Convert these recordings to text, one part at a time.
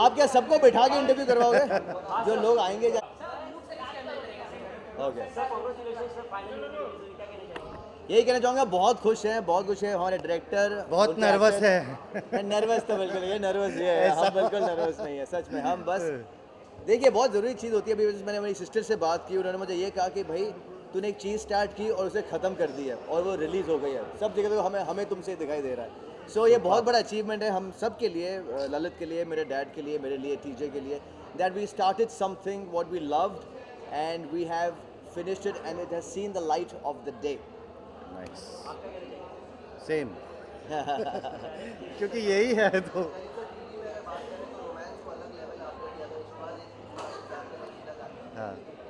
आप क्या सबको बिठा के इंटरव्यू करवाओगे? जो लोग आएंगे ओके, यही कहना चाहूँगा, बहुत खुश हैं, बहुत खुश है हमारे डायरेक्टर। बहुत नर्वस है। नर्वस तो बिल्कुल ये नर्वस ये है, हम बिल्कुल नर्वस नहीं है सच में। हम बस देखिए, बहुत ज़रूरी चीज़ होती है। अभी मैंने मेरी सिस्टर से बात की, उन्होंने मुझे ये कहा कि भाई तूने एक चीज़ स्टार्ट की और उसे ख़त्म कर दी है और वो रिलीज़ हो गई है, सब जगह तो हमें तुमसे दिखाई दे रहा है। सो ये बहुत बड़ा अचीवमेंट है हम सब के लिए, ललित के लिए, मेरे डैड के लिए, मेरे लिए, टीजे के लिए, that we started something what we loved and we have finished it and it has seen the light of the day. Nice, same. क्योंकि यही है तो। हाँ,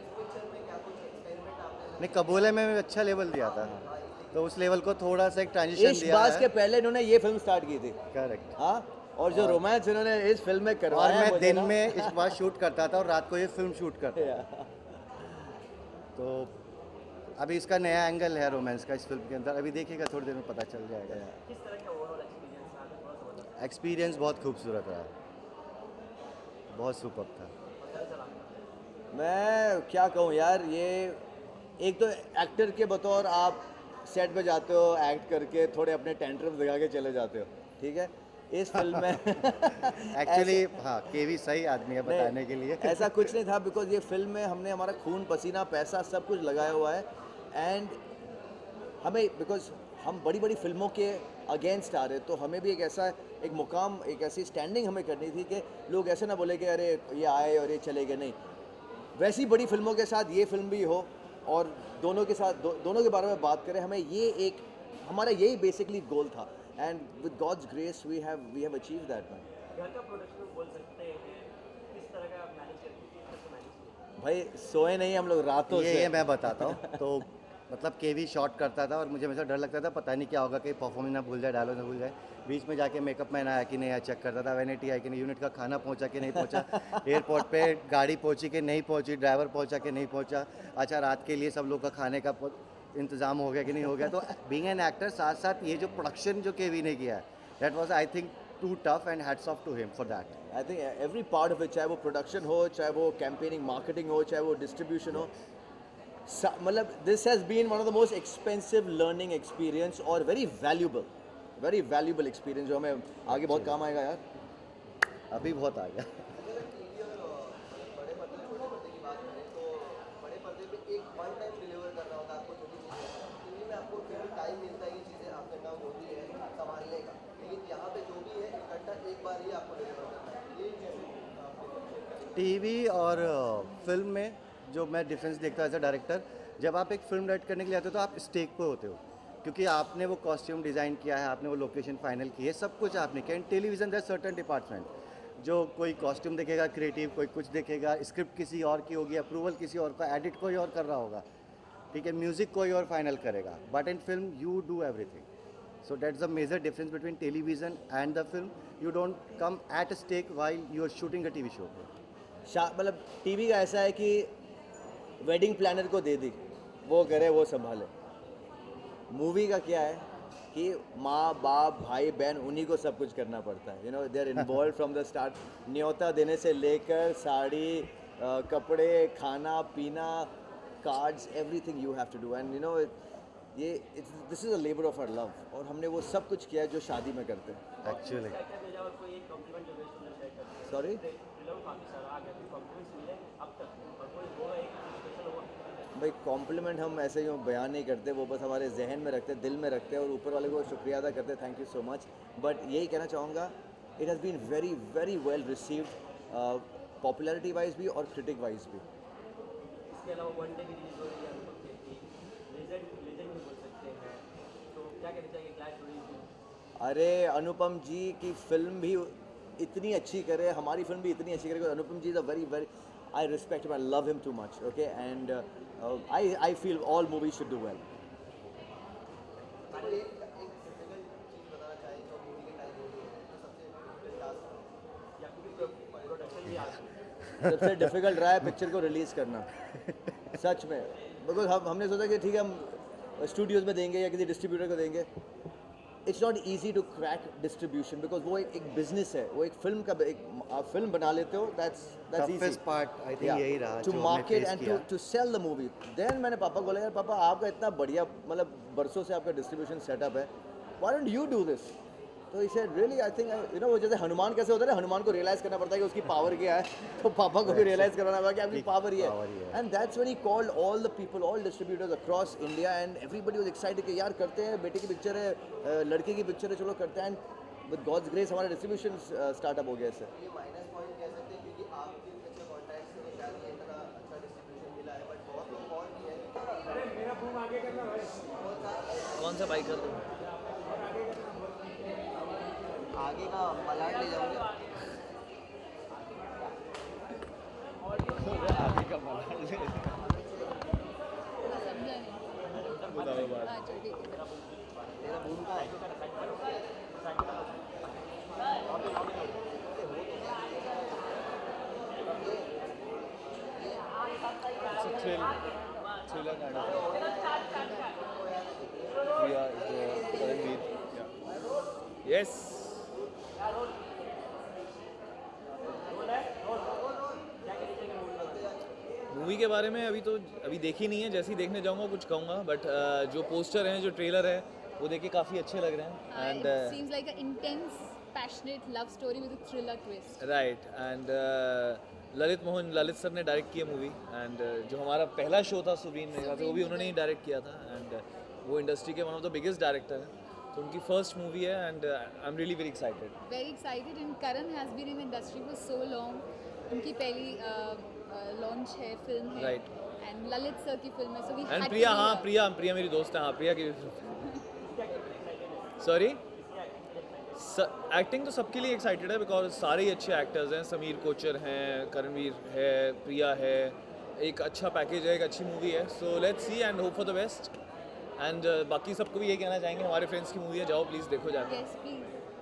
नहीं, कबूले में अच्छा लेवल दिया था, तो उस लेवल को थोड़ा सा एक ट्रांजिशन दिया इश्क-बाज़ है। के पहले इन्होंने ये फिल्म स्टार्ट की थी। करेक्ट। हाँ, और जो रोमांस इन्होंने इस फिल्म में करवाया और है, मैं मुझे दिन ना में इस बार शूट करता था और रात को ये फिल्म शूट करता था। तो अभी इसका नया एंगल है रोमांस का इस फिल्म के अंदर, अभी देखिएगा थोड़ी देर में पता चल जाएगा। किस तरह का ओवरऑल एक्सपीरियंस रहा? एक्सपीरियंस बहुत खूबसूरत रहा, बहुत सुपर था। मैं क्या कहूँ यार, ये एक तो एक्टर के बतौर आप सेट पे जाते हो, एक्ट करके थोड़े अपने टेंट्रम दिखा के चले जाते हो, ठीक है। इस फिल्म में एक्चुअली हाँ, केवी सही आदमी है बताने के लिए। ऐसा कुछ नहीं था, बिकॉज ये फिल्म में हमने हमारा खून पसीना पैसा सब कुछ लगाया हुआ है एंड हमें, बिकॉज हम बड़ी बड़ी फिल्मों के अगेंस्ट आ रहे, तो हमें भी एक ऐसा एक मुकाम, एक ऐसी स्टैंडिंग हमें करनी थी कि लोग ऐसे ना बोले कि अरे ये आए और ये चले गए। नहीं, वैसी बड़ी फिल्मों के साथ ये फिल्म भी हो और दोनों के साथ दोनों के बारे में बात करें। हमें ये एक, हमारा यही बेसिकली गोल था and with God's grace we have achieved that man. घर का प्रोडक्शन बोल सकते हैं, किस तरह का मैनेज करके भाई सोए नहीं हम लोग रातों से। ये मैं बताता हूँ। तो मतलब केवी शॉट करता था और मुझे हमेशा डर लगता था पता नहीं क्या होगा, कि परफॉर्मेंस ना भूल जाए, डायलॉग ना भूल जाए। बीच में जाके मेकअप मैन आया कि नहीं आया चेक करता था, वैनिटी आई कि नहीं, यूनिट का खाना पहुंचा कि नहीं पहुंचा, एयरपोर्ट पे गाड़ी पहुंची कि नहीं पहुंची, ड्राइवर पहुंचा कि नहीं पहुंचा, अच्छा रात के लिए सब लोग का खाने का इंतजाम हो गया कि नहीं हो गया। तो बीइंग एन एक्टर साथ साथ ये जो प्रोडक्शन जो केवी ने किया है, that was I think too tough and hats off to him for that. I think every part of it, चाहे वो प्रोडक्शन हो, चाहे वो कैंपेनिंग मार्केटिंग हो, चाहे वो डिस्ट्रीब्यूशन हो, मतलब this has been one of the most expensive learning experience और वेरी वैल्यूबल एक्सपीरियंस जो हमें आगे बहुत काम आएगा यार। अभी बहुत आ गया। टीवी और फिल्म में जो मैं डिफरेंस देखता हूँ एज अ डायरेक्टर, जब आप एक फिल्म डायरेक्ट करने के लिए आते हो तो आप स्टेक पे होते हो, क्योंकि आपने वो कॉस्ट्यूम डिज़ाइन किया है, आपने वो लोकेशन फाइनल की है, सब कुछ आपने किया। In television there certain department, जो कोई कॉस्ट्यूम देखेगा क्रिएटिव, कोई कुछ देखेगा, स्क्रिप्ट किसी और की होगी, अप्रूवल किसी और का, एडिट कोई और कर रहा होगा, ठीक है, म्यूज़िक कोई और फाइनल करेगा, but in film you do everything. So that's the major difference between television and the film. You don't come at a stake while you are shooting a TV show. मतलब TV का ऐसा है कि wedding planner को दे दी, वो करे वो संभाले। मूवी का क्या है कि माँ बाप भाई बहन उन्हीं को सब कुछ करना पड़ता है, you know, they are involve from the start. न्योता देने से लेकर साड़ी, कपड़े, खाना पीना, cards, everything you have to do and you know ये this is a labour of our love, और हमने वो सब कुछ किया है जो शादी में करते हैं एक्चुअली। सॉरी भाई, कॉम्प्लीमेंट हम ऐसे ही बयान नहीं करते, वो बस हमारे जहन में रखते हैं, दिल में रखते हैं और ऊपर वाले को शुक्रिया अदा करते हैं, thank you so much. But यही कहना चाहूँगा, it has been very very well received, popularity wise भी और क्रिटिक वाइज भी। इसके अलावा वन डे भी रिलीज हो रही है अनुपम की, लेजेंड भी बोल सकते हैं, तो क्या कहना चाहिए क्लैश हुई? अरे अनुपम जी की फिल्म भी इतनी अच्छी करे, हमारी फिल्म भी इतनी अच्छी करे। Anupam ji is a very very, I respect him, I love him too much, okay, and I feel all movies should do well. सबसे डिफिकल्ट रहा है पिक्चर को रिलीज़ करना, सच में, बिकॉज हमने सोचा कि ठीक है हम स्टूडियोज़ में देंगे या किसी डिस्ट्रीब्यूटर को देंगे, it's not easy to crack distribution because वो एक बिजनेस है, वो एक फिल्म का आप फिल्म बना लेते हो, that's easy toughest part I think यही रहा to market and to sell the movie. Then मैंने पापा को बोला यार पापा आपका इतना बढ़िया मतलब बरसों से आपका डिस्ट्रीब्यूशन सेटअप है, why don't you do this. तो he said really I think you know वो जैसे हनुमान कैसे होता है ना, हनुमान को रियलाइज करना पड़ता है कि उसकी पावर क्या है, तो पापा को भी रियलाइज कराना पड़ा कि आपकी पावर ये है। And that's when he called all the people, all distributors across India and everybody was excited कि यार करते हैं, बेटे की पिक्चर है, लड़के की पिक्चर है, चलो करते हैं। एंड विद गॉड्स ग्रेस हमारा डिस्ट्रीब्यूशन स्टार्टअप हो गया इससे। ये माइनस पॉइंट कह सकते हैं क्योंकि आपके अच्छे कॉन्टैक्ट्स से शायद ये इतना अच्छा डिस्ट्रीब्यूशन मिला है, बट बहुत लोग और भी है। अरे मेरा फोन आगे करना भाई, कौन सा बाइक कर दूं? आगे का मलाड ले जाओगे? आगे का मलाड ले तेरा बूम का है? thriller kind of Priya is the Karanveer. Yeah. Yes. Movie के बारे में अभी देखी नहीं है, जैसे ही देखने जाऊंगा कुछ कहूँगा, बट जो पोस्टर हैं, जो ट्रेलर है, वो देख के काफ़ी अच्छे लग रहे हैं। And seems like an intense, passionate love story with a thriller twist. Right and Lalit sir ने डायरेक्ट किया मूवी, एंड जो हमारा पहला शो था सुब्रीन मेरे ख्याल से, वो भी उन्होंने ही डायरेक्ट किया था। एंड वो इंडस्ट्री के one of the biggest director हैं, तो उनकी फर्स्ट मूवी है and I am really very excited. Very excited, and Karan has been in the industry for so long. उनकी पहली लॉन्च है, फिल्म है, Right. and ललित सर की फिल्म है, so we and had Priya, to be हाँ here. Priya मेरी दोस्त है, हाँ प्रिया की सॉरी एक्टिंग तो सबके लिए एक्साइटेड है बिकॉज सारे ही अच्छे एक्टर्स हैं, समीर कोचर हैं, करणवीर है, प्रिया है, एक अच्छा पैकेज है, एक अच्छी मूवी है, so let's see and hope for the best. And बाकी सबको भी ये कहना चाहेंगे, हमारे फ्रेंड्स की मूवी है, जाओ प्लीज़ देखो जाके। Yes, please.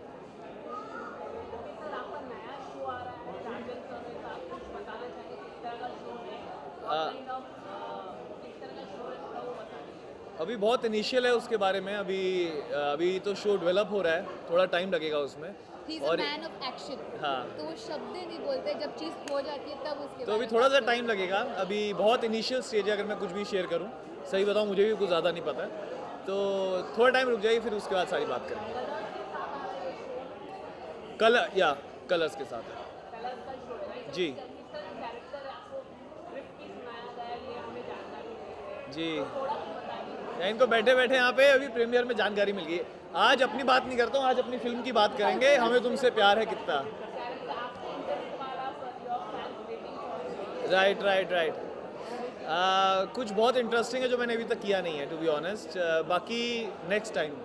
अभी बहुत इनिशियल है उसके बारे में, अभी तो शो डेवलप हो रहा है, थोड़ा टाइम लगेगा उसमें। He's a man of action. हाँ। तो वो शब्द नहीं बोलते, जब चीज़ हो जाती है तब उसके तो अभी बारे में थोड़ा सा बात टाइम लगेगा, अभी बहुत इनिशियल स्टेज है। अगर मैं कुछ भी शेयर करूं, सही बताऊं मुझे भी कुछ ज़्यादा नहीं पता है, तो थोड़ा टाइम रुक जाइए, फिर उसके बाद सारी बात करेंगे। कलर्स के साथ है जी जी। इनको बैठे बैठे यहाँ पे अभी प्रीमियर में जानकारी मिल गई। आज अपनी बात नहीं करता हूँ, आज अपनी फिल्म की बात करेंगे, हमें तुमसे प्यार है कितना। राइट कुछ बहुत इंटरेस्टिंग है जो मैंने अभी तक किया नहीं है, टू बी ऑनेस्ट, बाकी नेक्स्ट टाइम।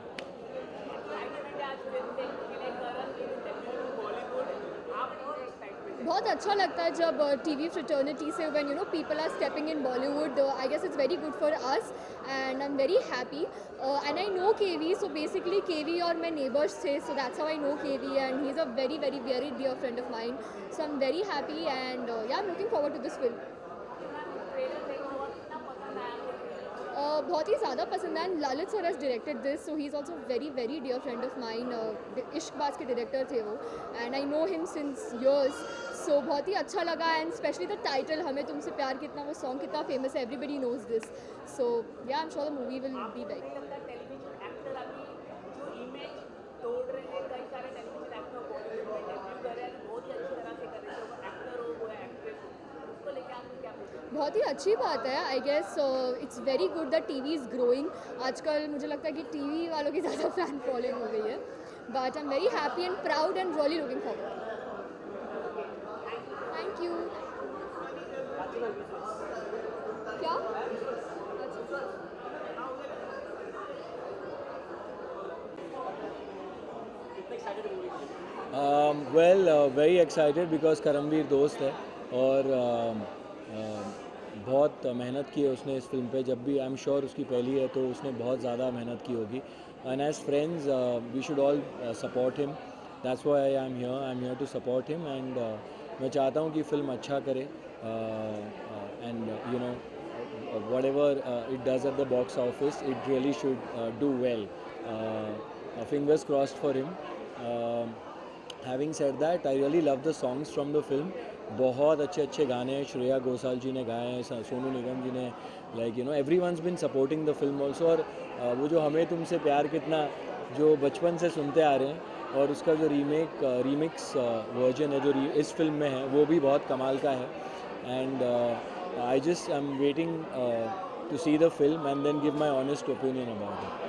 बहुत अच्छा लगता है जब टीवी फ्रेटर्निटी से when you know people are stepping in Bollywood, I guess it's very good for us and I am very happy and I know KV, so basically KV और मैं neighbours थे, so that's how I know KV and he is a very very very dear friend of mind, so I am very happy and या I am looking forward to this film. बहुत ही ज़्यादा पसंद है and Lalit sir has directed this, so he is also very very dear friend of mine, Ishqbaaz के director थे वो and I know him since years, so बहुत ही अच्छा लगा एंड स्पेशली द टाइटल हमें तुमसे प्यार कितना, वो सॉन्ग कितना फेमस है, एवरीबडी नोज दिस, सो या I am sure the movie will be very. बहुत ही अच्छी बात है, I guess it's very good that TV is growing. आजकल मुझे लगता है कि टीवी वालों की ज़्यादा फैन फॉलोइंग हो गई है, but I am very happy and proud and really looking forward. Thank you. क्या वेरी एक्साइटेड बिकॉज करमवीर दोस्त है और बहुत मेहनत की है उसने इस फिल्म पे, जब भी आई एम श्योर उसकी पहली है तो उसने बहुत ज़्यादा मेहनत की होगी and as friends we should all support him, that's why I am here to support him and मैं चाहता हूँ कि फ़िल्म अच्छा करे and you know whatever it does at the box office it really should do well. fingers crossed for him. Having said that, I really love the songs from the film. बहुत अच्छे अच्छे गाने हैं, श्रेया घोषाल जी ने गाए हैं, सोनू निगम जी ने, like you know everyone's been supporting the film also. और वो जो हमें तुमसे प्यार कितना जो बचपन से सुनते आ रहे हैं और उसका जो रीमिक्स वर्जन है जो इस फिल्म में है वो भी बहुत कमाल का है. And I just I am waiting to see the film and then give my honest opinion about it.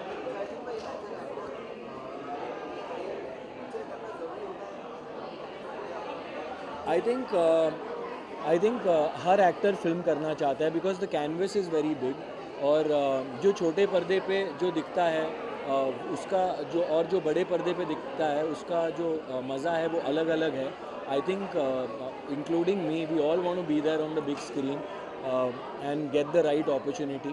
I think हर एक्टर फिल्म करना चाहता है because the canvas is very big. और जो छोटे पर्दे पे जो दिखता है उसका जो बड़े पर्दे पे दिखता है उसका जो मज़ा है वो अलग अलग है. I think including me, we all want to be there on the big screen and get the right opportunity.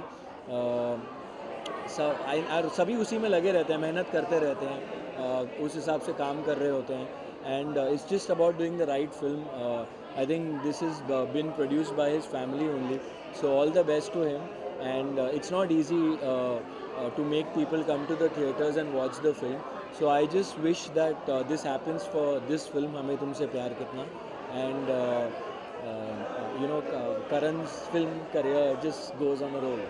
सभी उसी में लगे रहते हैं, मेहनत करते रहते हैं, उस हिसाब से काम कर रहे होते हैं. And it's just about doing the right film. I think this has been produced by his family only, so all the best to him. And it's not easy to make people come to the theaters and watch the film. So I just wish that this happens for this film, Hame Tumse Pyar Kitna. And you know, Karan's film career just goes on a roll.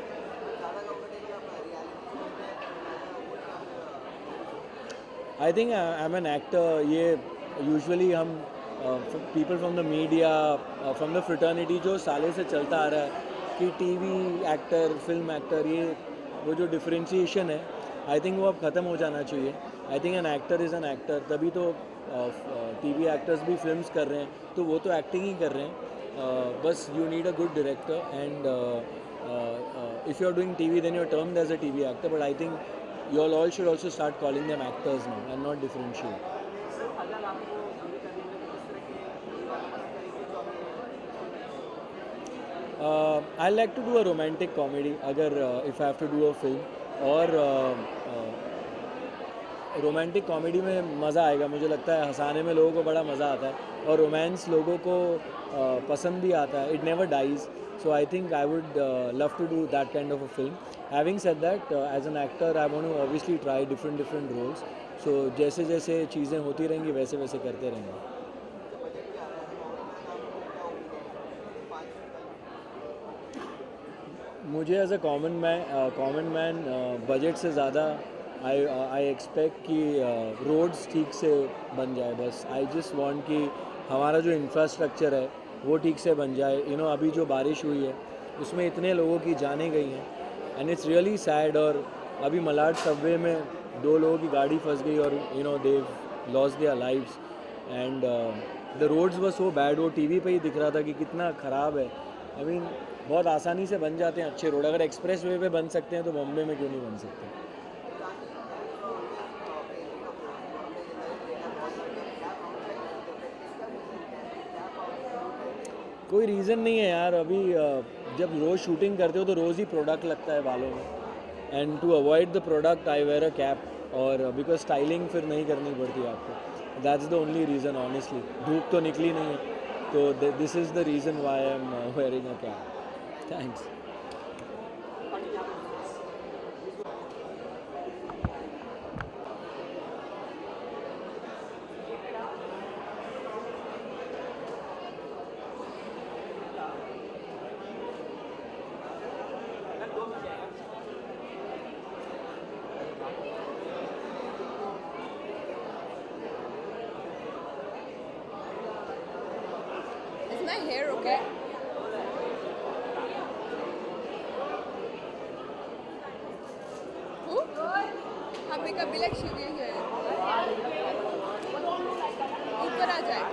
I think I'm an actor. ये usually हम people from the media from the fraternity जो सालों से चलता आ रहा है कि TV actor film actor ये वो जो डिफरेंशिएशन है आई थिंक वो अब ख़त्म हो जाना चाहिए. I think an actor is an actor. तभी तो टीवी एक्टर्स भी फिल्म्स कर रहे हैं तो वो तो एक्टिंग ही कर रहे हैं. बस you need a good director and if you are doing TV then you are termed as a TV actor. But I think you all should also start calling them actors now and not differentiate. I like to do a romantic comedy अगर if I have to do a film. और romantic comedy में मज़ा आएगा. मुझे लगता है हंसाने में लोगों को बड़ा मज़ा आता है और रोमांस लोगों को पसंद भी आता है. It never dies. So I think I would love to do that kind of a film. Having said that, as an actor, I want to obviously try different roles. So जैसे जैसे चीज़ें होती रहेंगी वैसे वैसे करते रहेंगे. मुझे as a common man budget से ज़्यादा आई एक्सपेक्ट कि रोड्स ठीक से बन जाए. बस आई जस्ट वांट कि हमारा जो इंफ्रास्ट्रक्चर है वो ठीक से बन जाए. यू नो अभी जो बारिश हुई है उसमें इतने लोगों की जानें गई हैं एंड इट्स रियली सैड. और अभी मलाड सबवे में 2 लोगों की गाड़ी फंस गई और you know they lost their lives and the roads were so bad. वो टीवी पे ही दिख रहा था कि कितना ख़राब है. आई मीन बहुत आसानी से बन जाते हैं अच्छे रोड. अगर एक्सप्रेस वे पे बन सकते हैं तो बॉम्बे में क्यों नहीं बन सकते. कोई रीज़न नहीं है यार. अभी जब रोज़ शूटिंग करते हो तो रोज़ ही प्रोडक्ट लगता है बालों में. And to avoid the product I wear a cap. और बिकॉज स्टाइलिंग फिर नहीं करनी पड़ती आपको. That's the only reason honestly. धूप तो निकली नहीं है तो this is the reason why I am wearing a cap. Thanks. Is my hair okay? Who? हमें का बिलक शिविर है. ऊपर आ जाए.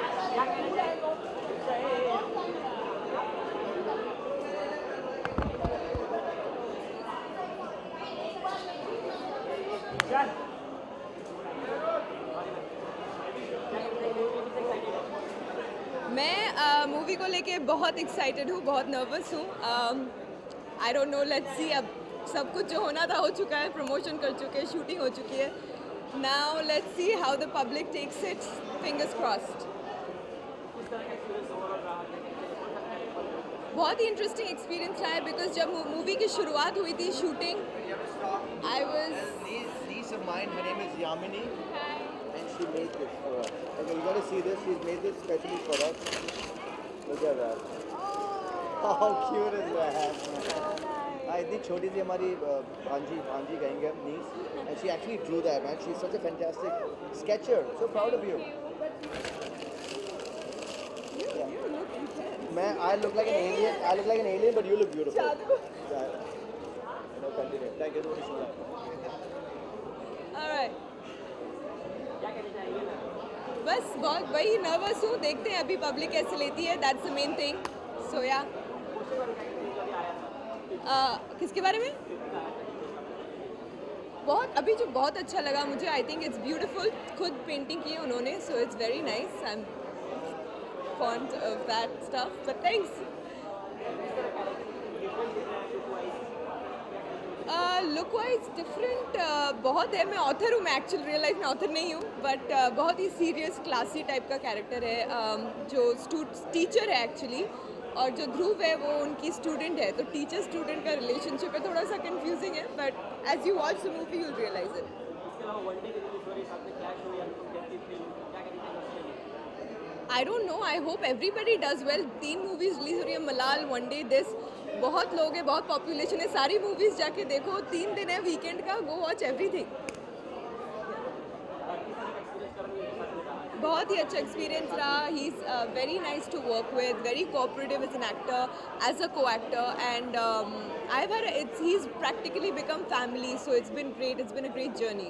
मैं मूवी को लेके बहुत एक्साइटेड हूँ, बहुत नर्वस हूँ. I don't know, let's see. अब सब कुछ जो होना था हो चुका है. प्रमोशन कर चुके हैं, शूटिंग हो चुकी है. Now let's see how the public takes it. Fingers crossed. बहुत ही इंटरेस्टिंग एक्सपीरियंस रहा है बिकॉज जब मूवी की शुरुआत हुई थी shooting I was Niece of mine, her name is Yamini, and she made this for us. Okay, you got to see this. She's made this specially for us. Look at that. How cute is that? इतनी छोटी सी हमारी भांजी कहेंगे हम niece, and she actually drew that, man. She's such a fantastic sketcher. So proud of you. Man, I look like an alien. I look like an alien, but you look beautiful. No, continue. Thank you so much. Alright बस बहुत वही nervous हूँ देखते हैं अभी public कैसे लेती है that's the main thing so या किसके बारे में बहुत अभी जो बहुत अच्छा लगा मुझे आई थिंक इट्स ब्यूटीफुल खुद पेंटिंग की है उन्होंने so it's very nice I am fond of that stuff but thanks look wise different बहुत है मैं ऑथर हूँ मैं एक्चुअल रियल लाइफ में ऑथर नहीं हूँ बट बहुत ही सीरियस क्लासी टाइप का कैरेक्टर है जो टीचर है एक्चुअली और जो ध्रुव है वो उनकी स्टूडेंट है तो टीचर स्टूडेंट का रिलेशनशिप है थोड़ा सा कंफ्यूजिंग है but as you watch the movie you will realize it I don't know I hope everybody does well 3 movies release हो रही है मलाल वन डे दिस बहुत लोग हैं बहुत पॉपुलेशन है सारी मूवीज जाके देखो 3 दिन है वीकेंड का गो वॉच एवरीथिंग बहुत ही अच्छा एक्सपीरियंस रहा he is very nice to work with very cooperative as an actor as a co actor and I have it's he is practically become family so it's been great it's been a great journey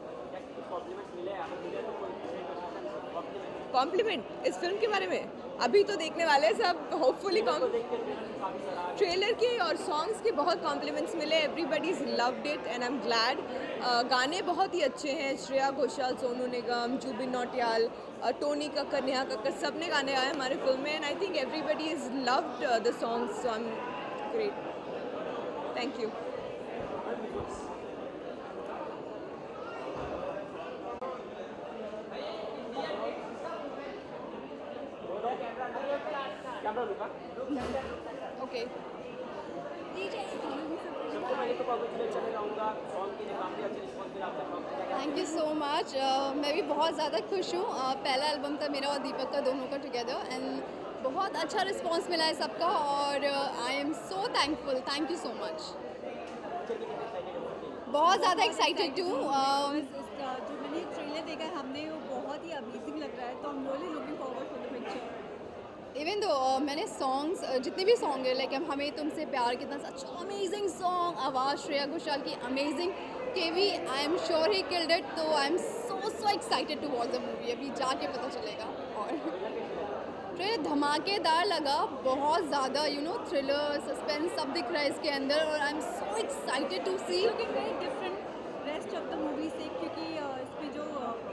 compliment इस film के बारे में अभी तो देखने वाले सब hopefully trailer के और सॉन्ग्स के बहुत कॉम्प्लीमेंट्स मिले everybody is loved it and I am glad गाने बहुत ही अच्छे हैं श्रेया घोषाल सोनू निगम जुबिन नौटियाल टोनी कक्कर नेहा कक्कर सब ने गाने गाए हमारे फिल्म में and I think everybody is loved the songs so I am great thank you okay thank you so much मैं भी बहुत ज़्यादा खुश हूँ पहला एल्बम था मेरा और दीपक का दोनों का टुगेदर एंड बहुत अच्छा रिस्पांस मिला है सबका और I am so thankful thank you so much बहुत ज़्यादा एक्साइटेड हूँ जो मैंने ट्रेलर देखा हमने वो बहुत ही अमेजिंग लग रहा है तो I am really looking forward for the picture even though मैंने सॉन्ग्स जितने भी सॉन्ग है लाइक हमें तुमसे प्यार कितना सच अमेजिंग सॉन्ग आवाज़ श्रेया घोषाल की amazing KV I am sure he killed it तो I am so excited to watch the movie अभी जाके पता चलेगा और ट्रेलर धमाकेदार लगा बहुत ज़्यादा यू नो थ्रिलर सस्पेंस सब दिख रहा है इसके अंदर और I am so excited to see looking very different rest of the movie से क्योंकि इसमें जो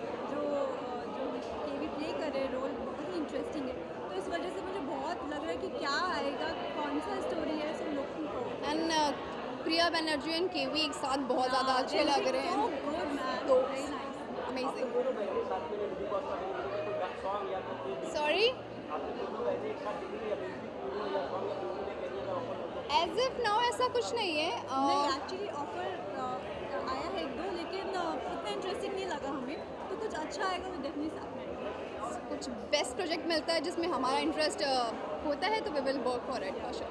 केवी प्ले कर रहे रोल बहुत ही इंटरेस्टिंग है तो इस वजह से मुझे बहुत लग रहा है कि क्या आएगा कौन सा स्टोरी है so looking forward and Priya Banerjee and KV एक साथ बहुत ज़्यादा अच्छे लग रहे हैं तो amazing sorry as if now ऐसा कुछ नहीं है एक्चुअली ऑफर आया है 1-2 लेकिन इतना इंटरेस्टिंग नहीं लगा हमें तो कुछ अच्छा आएगा तो डेफिनेटली साथ में कुछ बेस्ट प्रोजेक्ट मिलता है जिसमें हमारा इंटरेस्ट होता है तो we will work for it for sure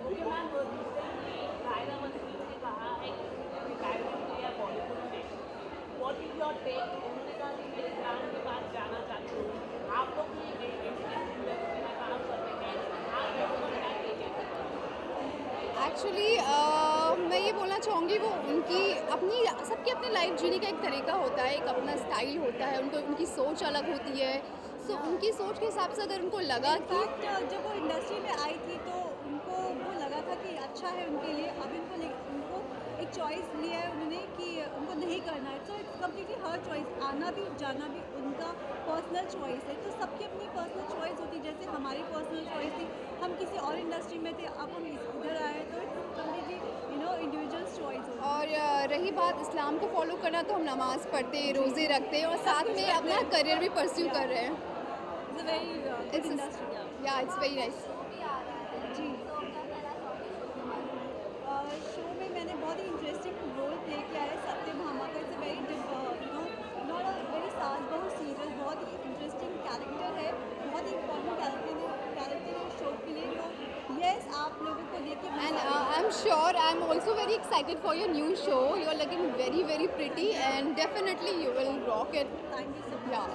actually मैं ये बोलना चाहूँगी वो उनकी अपनी सबकी अपनी लाइफ जीने का एक तरीका होता है एक अपना स्टाइल होता है उनको उनकी सोच अलग होती है सो उनकी सोच के हिसाब से अगर उनको लगा कि जब वो इंडस्ट्री में आई थी तो उनको वो लगा था कि अच्छा है उनके लिए अब उनको एक चॉइस लिया है उन्होंने कि उनको नहीं करना है so it's completely her choice आना भी जाना भी उनका पर्सनल चॉइस है तो सबकी अपनी पर्सनल चॉइस होती है जैसे हमारी पर्सनल चॉइस थी हम किसी और इंडस्ट्री में थे अब हम इधर आए तो इट्स कम्प्लीटली इंडिविजुअल्स चॉइस होती है और रही बात इस्लाम को फॉलो करना तो हम नमाज़ पढ़ते रोज़े रखते हैं और साथ में अपना करियर भी परस्यू कर रहे हैं इट्स वेरी इंडस्ट्री या इट्स वेरी नाइस जी आप लोगों को देख के And I'm sure I'm also very excited for your new show. You're looking very, very pretty, and definitely you will rock it. Thank you so much. Yeah.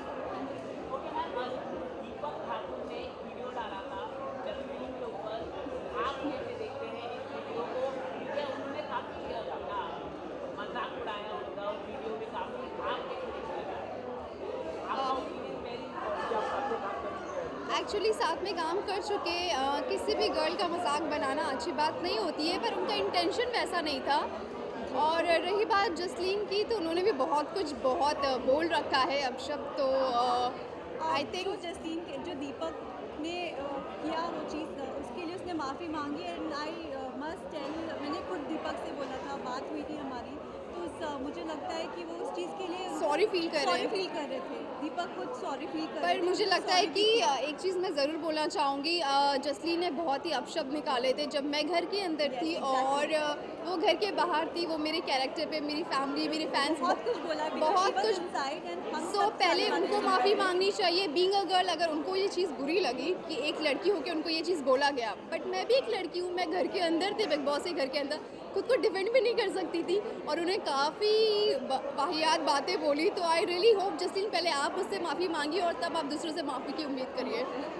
Deepak Thakur ने एक video डाला था जसमीन के ऊपर। आप कैसे देखते हैं इस वीडियो को? क्योंकि उन्होंने काफ़ी अपना मजाक उड़ाया होगा उस वीडियो में काफ़ी। आप कैसे देखते हैं? आपका ओपिनियन मेरी जब आपसे बात करेंगे। एक्चुअली साथ में काम कर चुके किसी भी गर्ल का मजाक बनाना अच्छी बात नहीं होती है, पर उनका इंटेंशन वैसा नहीं था। और रही बात जसलीन की, तो उन्होंने भी बहुत बोल रखा है अब शब्द, तो आई थिंक जसलीन के जो दीपक ने किया वो चीज़, उसके लिए उसने माफ़ी मांगी। एंड आई मस्ट टेल, मैंने खुद दीपक से बोला था, बात हुई थी हमारी, तो मुझे लगता है कि वो उस चीज़ के लिए सॉरी फील कर रहे थे। दीपक खुद सॉरी फील कर रहे पर थे। मुझे लगता है कि एक चीज़ मैं ज़रूर बोलना चाहूँगी, जसलीन ने बहुत ही अपशब्द निकाले थे जब मैं घर के अंदर थी और वो घर के बाहर थी। वो मेरे कैरेक्टर पे, मेरी फैमिली, मेरे फैंस बहुत कुछ बोला, बहुत कुछ। सो पहले उनको माफ़ी मांगनी चाहिए। बीइंग अ गर्ल, अगर उनको ये चीज़ बुरी लगी कि एक लड़की होकर उनको ये चीज़ बोला गया, बट मैं भी एक लड़की हूँ, मैं घर के अंदर थी, बिग बॉस के घर के अंदर खुद को डिफेंड भी नहीं कर सकती थी और उन्हें काफ़ी वाहियात बातें बोली। तो आई रियली होप जसलीन पहले आप उससे माफ़ी मांगिए और तब आप दूसरों से माफ़ी की उम्मीद करिए।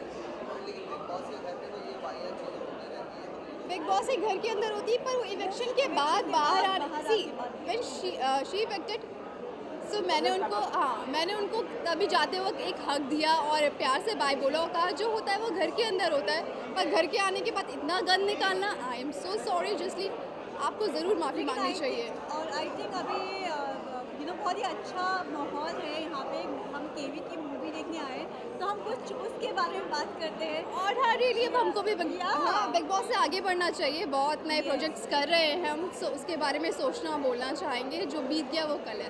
बिग बॉस के घर के अंदर होती है, पर वो इवेक्शन के बाद बाहर आ रही व्हेन शी इवेक्टेड। सो मैंने उनको तभी जाते वक्त एक हक दिया और प्यार से बाय बोला और कहा जो होता है वो घर के अंदर होता है, पर घर के आने के बाद इतना गंद निकालना, I am so sorry Jasleen, आपको ज़रूर माफ़ी मांगनी चाहिए। और आई थिंक अभी बहुत ही अच्छा माहौल है यहाँ पे। हम केवी की मूवी देखने आए, तो हम कुछ उसके बारे में बात करते हैं। और हाँ रियली अब हमको भी बिग बॉस से आगे बढ़ना चाहिए। बहुत नए प्रोजेक्ट्स कर रहे हैं हम, उसके बारे में सोचना बोलना चाहेंगे। जो बीत गया वो कल है।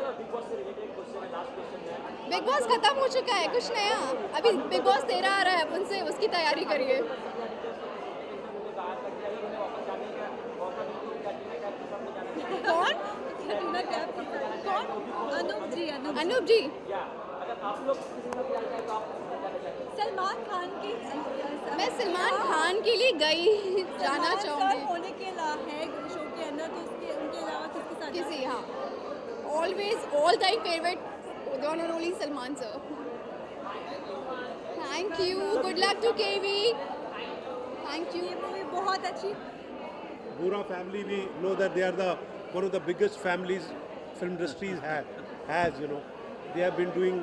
बिग बॉस खत्म हो चुका है, कुछ नया अभी बिग बॉस 13 आ रहा है, उनसे उसकी तैयारी करिए। कौन? अनूप जी। सलमान खान की, मैं सलमान खान के लिए गई जाना चाहूँगी होने के है शो के अंदर, तो उनके अलावा किसके साथ? किसी, हाँ, always all time favourite one and only Salman sir. Thank you, good luck to KV. Thank you. ये मूवी बहुत अच्छी। Bura family, we know that they are one of the biggest families film industries has, you know. They have been doing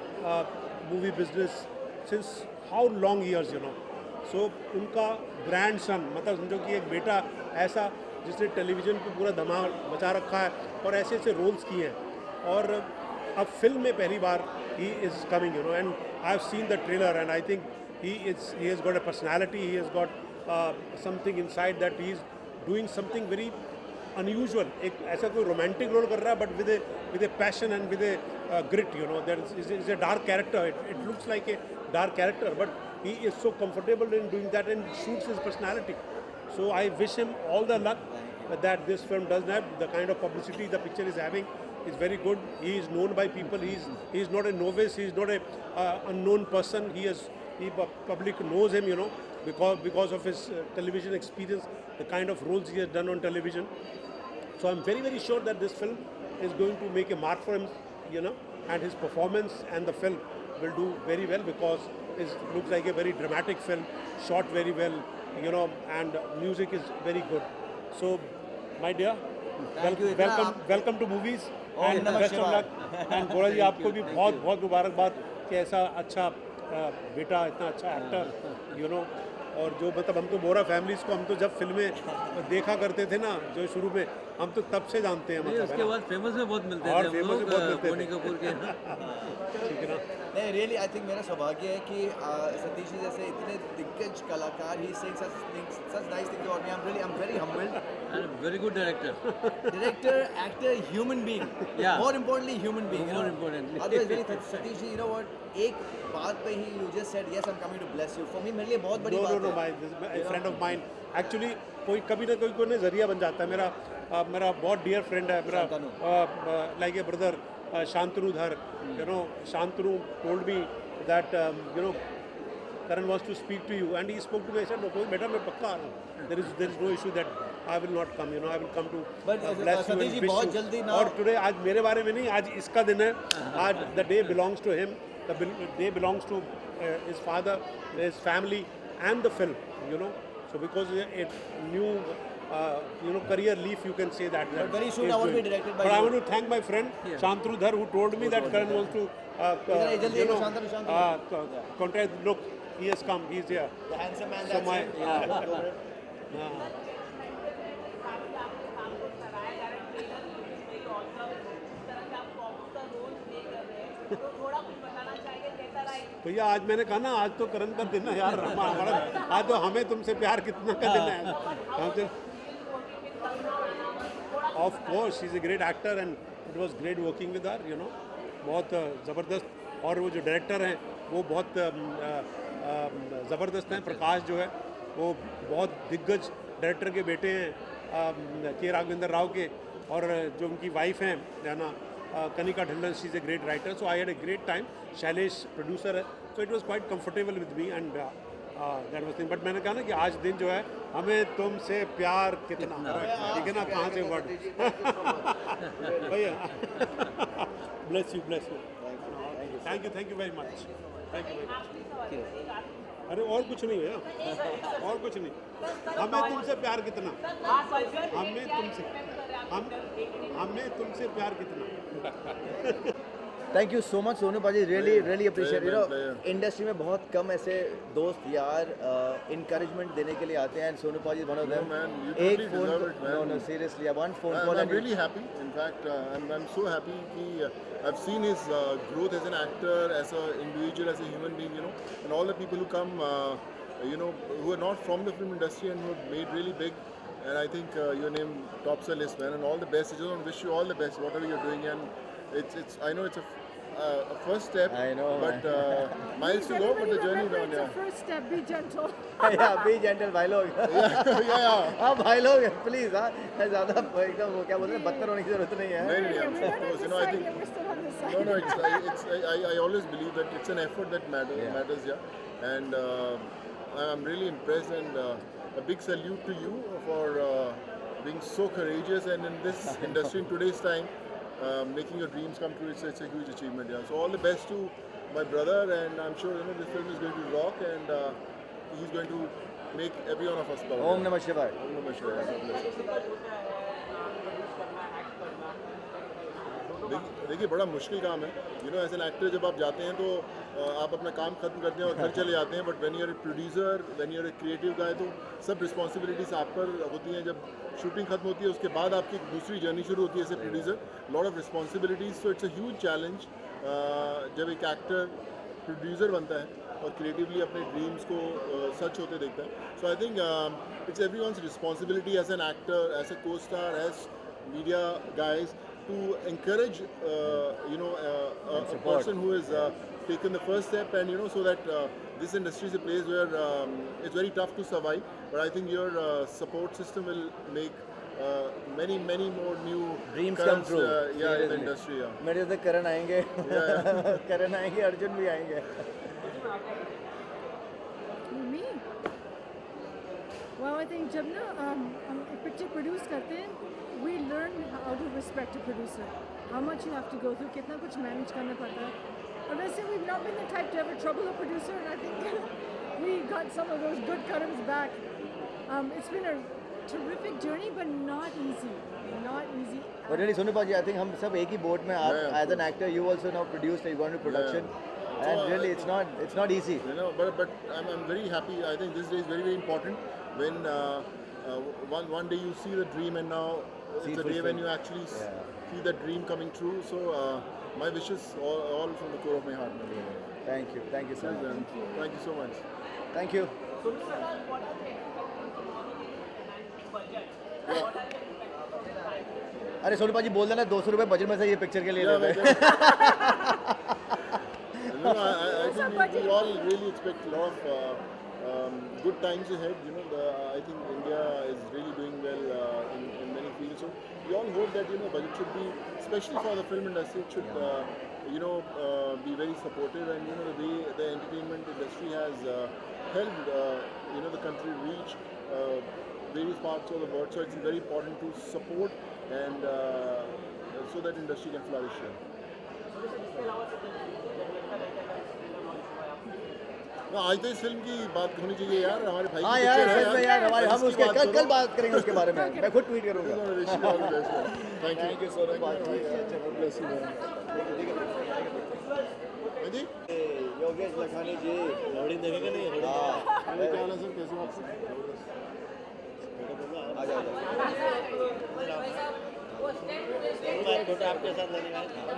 movie business since how long years, you know. So उनका grandson, मतलब समझो कि एक बेटा ऐसा जिसने television पे पूरा धमाल मचा रखा है और ऐसे ऐसे रोल्स किए हैं, और अब फिल्म में पहली बार he is coming, you know, and I've seen the trailer and I think he has got a personality, he has got something inside that he is doing something very unusual. एक ऐसा कोई romantic role कर रहा है, but with a passion and with a grit, you know. There is a dark character. It looks like a dark character, but he is so comfortable in doing that and suits his personality. So I wish him all the luck that this film does have. The kind of publicity the picture is having is very good. He is known by people. He is not a novice. He is not a unknown person. Public knows him, you know, because of his television experience, the kind of roles he has done on television. So I'm very, very sure that this film is going to make a mark for him, you know, and his performance and the film will do very well because it looks like a very dramatic film, shot very well, you know, and music is very good. So, my dear, welcome to movies and best of luck. And गोरा जी आपको भी बहुत बहुत मुबारकबाद कि ऐसा अच्छा बेटा, इतना अच्छा एक्टर, you know. और जो मतलब हम तो बोरा फैमिलीज को हम तो जब फिल्में देखा करते थे ना, जो शुरू में हम तो तब से जानते हैं, मतलब उसके बाद फेमस में बहुत मिलते और थे, फेमस में बहुत मिलते बोनी कपूर के। ठीक है ना। नहीं, रियली आई थिंक मेरा सौभाग्य है कि सतीश जी जैसे इतने दिग्गज कलाकार ही saying such nice things about me. I'm very humbled. And very good director. Director, actor, human being. Yeah. More importantly, human being. More importantly. Otherwise, really, Satish ji, you know what? एक बात पे ही you just said yes, I'm coming to bless you. For me, मेरे लिए बहुत बड़ी बात है. No, my friend of mine. Actually, कोई कभी ना कोई ना जरिया बन जाता है. मेरा बहुत dear friend है, मेरा like a brother, Shantanu Dhar. You know, Shantanu told me that you know Karan wants to speak to you, and he spoke to me. I said, no, beta, मैं पक्का आ रहा हूँ. There is no issue that I will not come. You know, I will come to bless you and ji wish बहुत you. जल्दी ना और today आज मेरे बारे में नहीं, आज इसका दिन है. आज the day belongs to him. The day belongs to his father, his family, and the film. You know, so because a new career leaf, you can say that. But very soon I will be directed by But you. I want to thank my friend Shantanu Dhar, who told me that Karan wants to contract. Look, he has come. He's here. The handsome man. So That's my it. भैया आज मैंने कहा ना, आज तो करण का दिन है यार. आज तो हमें तुमसे प्यार कितना का दिन है. Of course, she's a great actor and it was great working with her. You know, बहुत ज़बरदस्त. और वो जो डायरेक्टर हैं वो बहुत ज़बरदस्त हैं. प्रकाश जो है वो बहुत दिग्गज डायरेक्टर के बेटे हैं, के राघवेंद्र राव के. और जो उनकी वाइफ हैं है ना, Kanika Dhillon, she's a great writer. So I had a great time. Shailesh producer है, so it was quite comfortable with me and that was thing. But मैंने कहा ना कि आज दिन जो है हमें तुमसे प्यार कितना, ठीक है ना, कहाँ से वर्ड. भैया bless you. Thank you very much. Thank you very much. अरे और कुछ नहीं भैया, और कुछ नहीं. हमें तुमसे प्यार कितना, हमें तुमसे प्यार कितना. Thank you so much Sonu paaji, really appreciate. You know, industry में बहुत कम ऐसे दोस्त यार इनकरेजमेंट देने के लिए आते हैं, and Sonu paaji one of them. एक phone, no seriously, one phone call. I'm really happy. In fact, I'm so happy कि I've seen his growth as an actor, as an individual, as a human being, you know, and all the people who come, you know, who are not from the film industry and who have made really big. And I think your name tops the list, man. And all the best. I just want to wish you all the best, whatever you're doing. And it's I know it's a first step. I know, but miles to go, but the journey is on. It's a first step. Be gentle. Yeah, be gentle भाई लोग. Yeah. हाँ भाई लोग, please हाँ, ज़्यादा एकदम वो क्या बोलते हैं, बदतर होने की जरूरत नहीं है. No, of course. You know, I think no. I always believe that it's an effort that matters. Yeah, and I'm really impressed, and a big salute to you for being so courageous, and in this industry in today's time. Making your dreams come true, it's a huge achievement. Yeah. So all the best to my brother, and I'm sure this film is going to rock, and he's going to make every one of us proud. Om Namah Shivaya. Om Namah Shivaya. देखिए बड़ा मुश्किल काम है. You know, as an actor जब आप जाते हैं तो आप अपना काम खत्म करते हैं और घर चले जाते हैं. But when you are a producer, when you are a creative guy, तो सब रिस्पॉन्सिबिलिटीज आप पर होती हैं. जब शूटिंग खत्म होती है उसके बाद आपकी दूसरी जर्नी शुरू होती है as a producer. Lot of responsibilities. So it's a huge challenge जब एक एक्टर प्रोड्यूसर बनता है और क्रिएटिवली अपने ड्रीम्स को सच होते देखता है. So I think it's everyone's responsibility as an actor, as a co star, as media guys, to encourage a person who has taken the first step, and so that this industry is a place where it's very tough to survive, but I think your support system will make many more new dreams come true. In the industry. मेरे से करण आएंगे. करण आएंगे, अर्जुन भी आएंगे. Me? Well, I think जब ना हम एक पिक्चर प्रोड्यूस करते हैं, we learn how to respect a producer, how much you have to go through, कितना कुछ manage करना पड़ता है. और वैसे we've not been the type to ever trouble a producer, and I think we got some of those good Karams back. It's been a terrific journey, but not easy. But really, Sonu Paji, I think हम सब एक ही boat में. As an actor, you also now produced, you gone to production, and really it's not easy. You know, but I'm very happy. I think this day is very important when one day you see the dream, and now it's a day when you actually see that dream coming true. So my wishes all from the core of my heart. Thank you so much. Thank you so much. Thank you. अरे सोनू पाजी बोल देना 200 रुपए budget में से ये picture के लिए ले लो. I think we all really expect a lot of good times ahead. You know, I think India is really doing well in many fields. So we all hope that budget should be, especially for the film industry, it should be very supportive, and the way the entertainment industry has helped the country reach various parts of the world. So it's very important to support and so that industry can flourish here. आज तो इस film की बात होनी चाहिए यार, हमारे भाई हाँ यार, सच में यार, हमारे हम उसके कल बात करेंगे उसके बारे में। मैं खुद ट्वीट करूँगा। Thank you so much. Yogesh Lakhani ji hoarding देखेंगे नहीं? हाँ, क्या हाल है सर, कैसे हो आप? आ जाओ। छोटा आपके साथ लेने आए।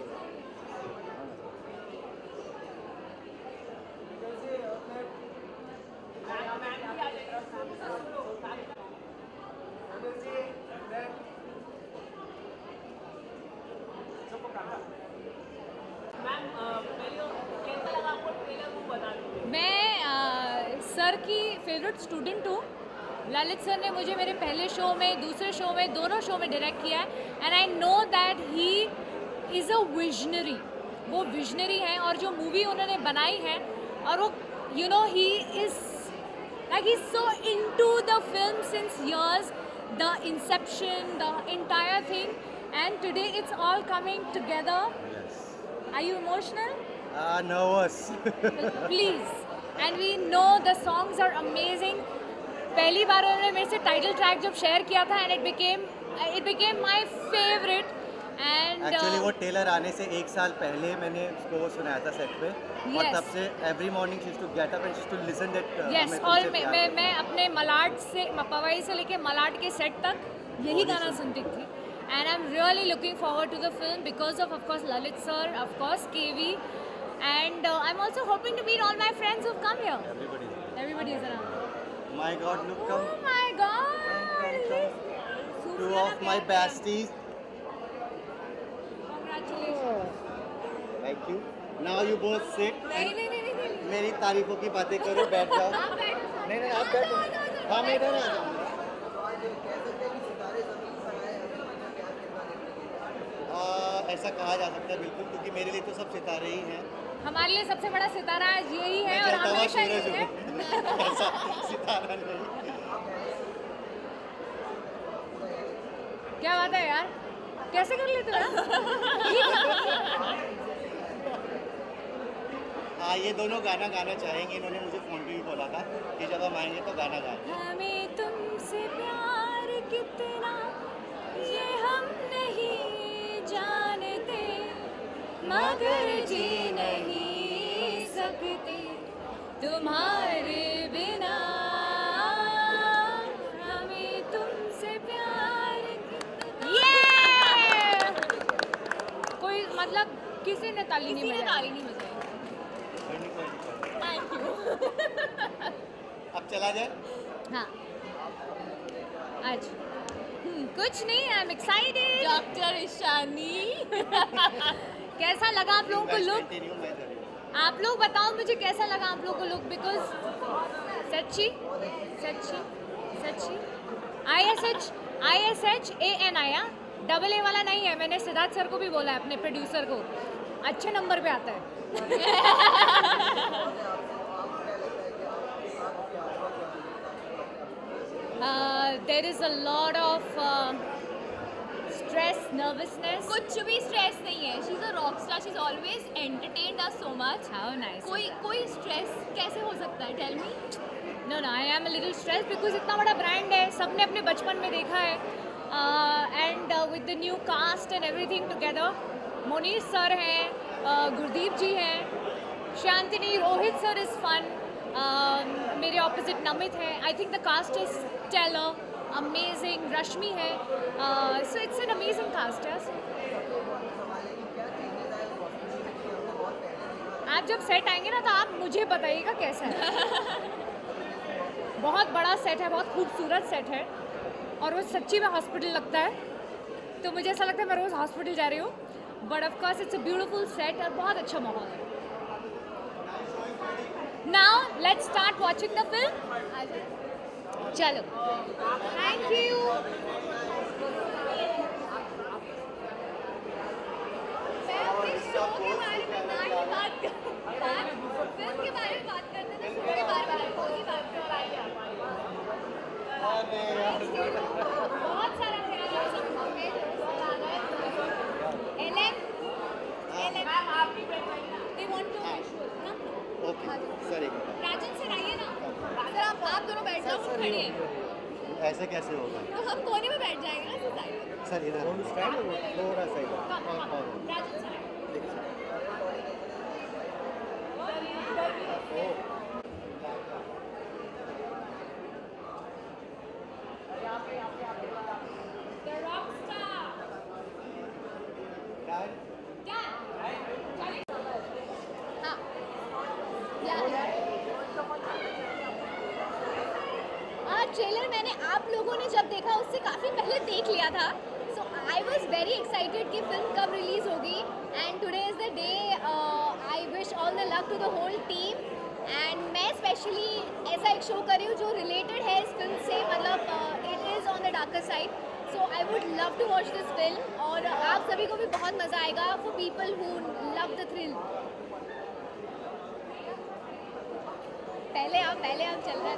मैं सर की फेवरेट स्टूडेंट हूँ। ललित सर ने मुझे मेरे पहले शो में, दूसरे शो में, दोनों शो में डायरेक्ट किया है and I know that he is a visionary. वो विजनरी हैं और जो मूवी उन्होंने बनाई है और वो ही is like he so into the film since years, the inception, the entire thing, and today it's all coming together. Yes. Are you emotional? Nervous. Please. And we know the songs are amazing. पहली बार उन्होंने मेरे से title track जब share किया था and it became my favorite. And actually वो trailer आने से एक साल पहले मैंने उसको वो सुनाया था सेट पे। और तब से every morning she used to get up and she used to listen that. Yes, और मैं अपने मलाड से पवई से लेके मलाड के सेट तक यही गाना सुनती थी। And I am really looking forward to the film because of course Lalit sir, of course KV, and I am also hoping to meet all my friends who come here. Everybody is around. My god, look come. Oh my god, two of my besties. Thank you. Now you both sit. नहीं। मेरी तारीफों की बातें करो, बैठ जाओ। नहीं आप बैठो। हाँ मैं इधर आ जाऊँ। ऐसा कहा जा सकता है बिल्कुल, क्योंकि मेरे लिए तो सब सितारे ही हैं। हमारे लिए सबसे बड़ा सितारा आज यही है और हमेशा यही है। ऐसा सितारा नहीं। क्या बात है यार, कैसे कर लेते हो? हाँ, ये दोनों गाना गाना चाहेंगे। इन्होंने मुझे फ़ोन पे भी बोला था कि जब हम आएंगे तो गाना गाएंगे। हमें तुमसे प्यार कितना ये हम नहीं जानते, मगर जी नहीं सकते तुम्हारे बिना। हमें तुमसे प्यार कितना। कोई मतलब किसी ने ताली नहीं बजाई। Thank you. अब चला जाए। हाँ, आज कुछ नहीं, I am excited. Doctor Ishani कैसा लगा आप लोगों को लुक? आप लोग बताओ मुझे कैसा लगा आप लोगों को लुक, बिकॉज सच्ची ISHANI डबल ए वाला नहीं है। मैंने सिद्धार्थ सर को भी बोला है, अपने प्रोड्यूसर को, अच्छे नंबर पे आता है। There is a lot of stress, nervousness. कुछ भी स्ट्रेस नहीं है। She is a rock star, she is always entertained us so much. How nice. कोई स्ट्रेस कैसे हो सकता है? Tell me. No, I am a little stressed because इतना बड़ा ब्रांड है, सबने अपने बचपन में देखा है, and with the new cast and everything together, Monish sir हैं, गुरदीप जी हैं, Shantini, Rohit sir is fun, मेरे ऑपोजिट नमित है। I think the cast is stellar, amazing, Rashmi है, so it's an amazing cast है। आप जब सेट आएंगे ना तो आप मुझे बताइएगा कैसा है। बहुत बड़ा सेट है, बहुत खूबसूरत सेट है, और वो सच्ची में हॉस्पिटल लगता है, तो मुझे ऐसा लगता है मैं रोज़ हॉस्पिटल जा रही हूँ। But of course it's a beautiful set और बहुत अच्छा माहौल है। Now let's start watching the film. चलो, थैंक यू। मैं अपने शो बहुत सारा प्यार आप सबको मिल they want to visual come okay sir एक राजन सर आइए ना सर आप दोनों बैठ जाओ हम खड़े हैं ऐसे कैसे होगा तो हम कोने में बैठ जाएंगे ना सर साइड में सर इधर थोड़ा सा इधर Rajan sir The Rockstar. Dad. हाँ. ट्रेलर मैंने आप लोगों ने जब देखा उससे काफ़ी पहले देख लिया था. So I was very excited कि फिल्म कब रिलीज होगी. And today is the day. I wish all the luck to the whole team. And मैं स्पेशली ऐसा एक शो कर रही हूँ जो रिलेटेड है इस फिल्म से, मतलब it is on the darker side. So I would love to watch this film और आप सभी को भी बहुत मज़ा आएगा for people who love the thrill. पहले आप चल रहा है.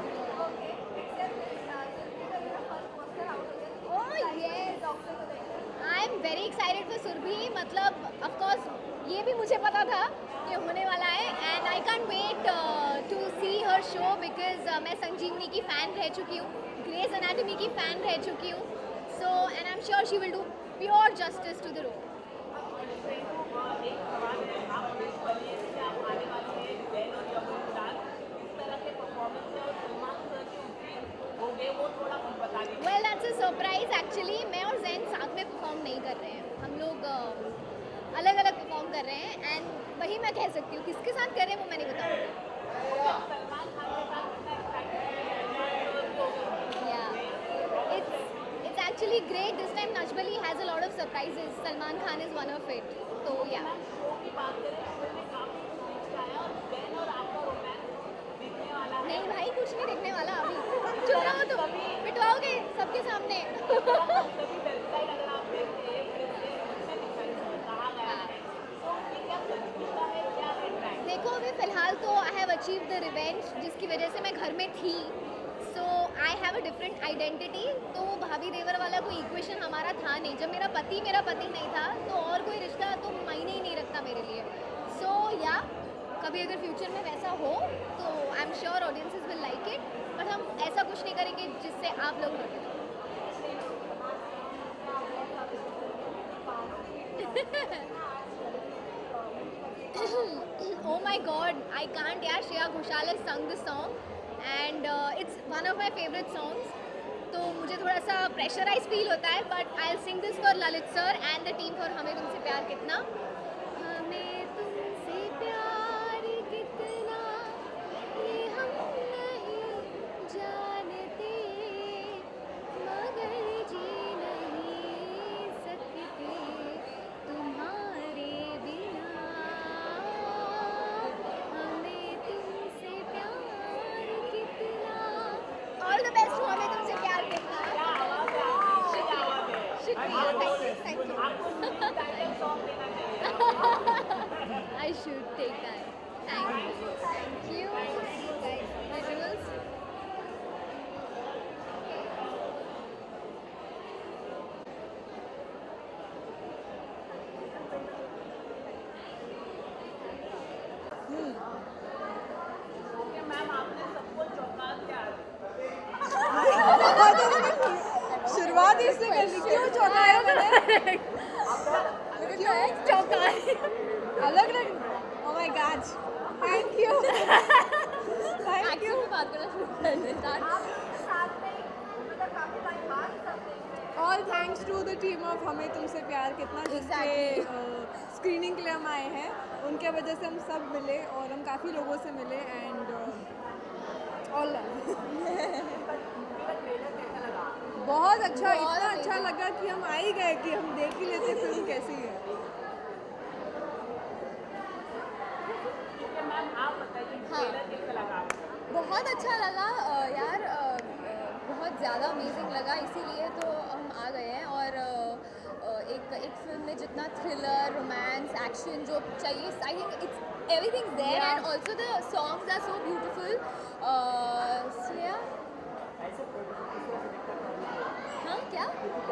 Oh yes, I am very excited for Surbhi. मतलब ऑफ कोर्स ये भी मुझे पता था कि होने वाला है and I can't wait to see her show because मैं संजीवनी की फ़ैन रह चुकी हूँ, ग्रेस एनाटॉमी की फ़ैन रह चुकी हूँ. So and I am sure she will do pure justice to the role. Well that's a surprise actually. मैं और जैन साथ में परफॉर्म नहीं कर रहे हैं, हम लोग अलग अलग परफॉर्म कर रहे हैं एंड वही मैं कह सकती हूँ. किसके साथ कर रहे हैं वो मैं नहीं बताऊँगी. It's actually great. This time Najbali has a lot of surprises. Salman Khan is one of it. So yeah. नहीं भाई कुछ नहीं देखने वाला अभी. चोरा हो तो पिटवाओगे सबके सामने. देखो अभी फिलहाल तो I have achieve the revenge जिसकी वजह से मैं घर में थी. So I have a different identity. तो वो भाभी देवर वाला कोई इक्वेशन हमारा था नहीं. जब मेरा पति नहीं था तो और कोई रिश्ता तो मायने ही नहीं रखता मेरे लिए. सो या कभी अगर फ्यूचर में वैसा हो तो I am sure audiences will like it. But हम ऐसा कुछ नहीं करेंगे जिससे आप लोग hurt. Oh my God, I can't. Yeah, Shreya Ghoshal has sung this song and it's one of my favorite songs. तो मुझे थोड़ा सा प्रेशराइज फील होता है but I will sing this for Lalit sir and the team for हमें तुमसे प्यार कितना. हमें तुमसे प्यार कितना ये हम नहीं जानते मगर जी नहीं सकते तुम्हारे बिना. हमें तुमसे प्यार कितना. ऑल द बेस्ट टू हमें तुमसे प्यार कितना. शुक्रिया. Thank you. I should take that. Thank you. Guys, visuals. शुरुआत इससे कर ली. क्यों चौंकाया मैंने? क्यों चौंकाया? अलग अलग. Oh my God. Thank you. Thank you. बात करना शुरू कर दे. All thanks to the team of हमें तुमसे प्यार कितना जिसके स्क्रीनिंग के लिए हम आए हैं. उनके वजह से हम सब मिले और हम काफ़ी लोगों से मिले एंड ऑल लव. बहुत अच्छा, इतना अच्छा लगा कि हम आ ही गए कि हम देख ही लेते फिल्म कैसी है. बहुत अच्छा लगा यार. बहुत ज़्यादा अमेजिंग लगा इसीलिए तो हम आ गए हैं. और एक फिल्म में जितना थ्रिलर रोमांस एक्शन जो चाहिए I think it's everything there and also the songs are so beautiful. So yeah हाँ क्या